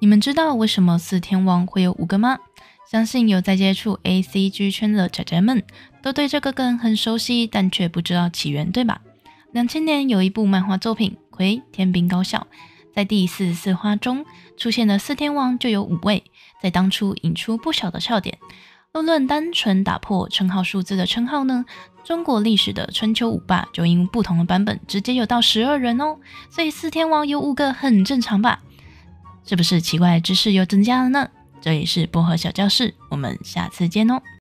你们知道为什么四天王会有5个吗？相信有在接触 ACG 圈的宅宅们都对这个梗很熟悉，但却不知道起源，对吧？2000年有一部漫画作品《葵天兵高校》，在第44话中出现的四天王就有5位，在当初引出不少的笑点。若论单纯打破称号数字的称号呢，中国历史的春秋5霸就因不同的版本直接有到12人哦，所以四天王有5个很正常吧？是不是奇怪的知识又增加了呢？这里是薄荷小教室，我们下次见哦。